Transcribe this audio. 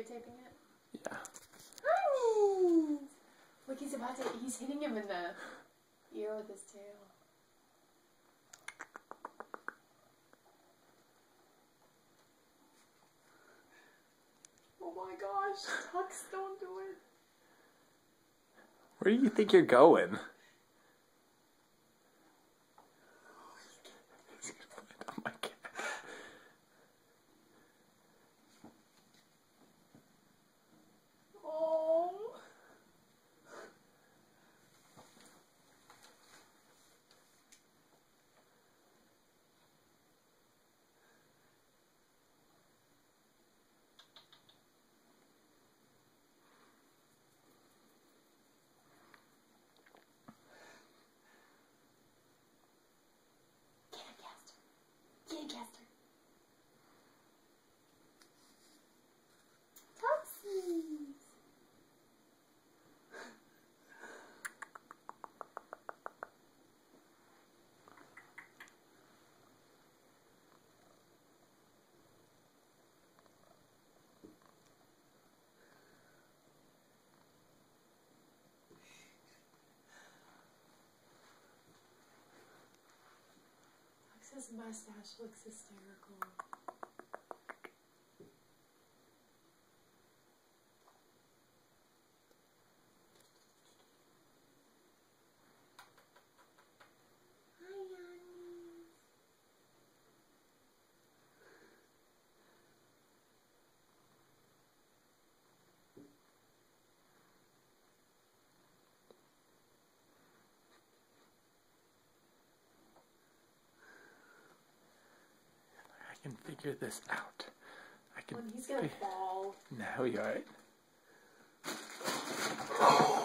videotaping it? Yeah. Honey! Look, he's hitting him in the ear with his tail. Oh my gosh, Tux, don't do it. Where do you think you're going? Oh my God. Oh. Gator. Topsies. His mustache looks hysterical. Hi, Yanni. I can figure this out. When he's gonna fall. No, you're alright.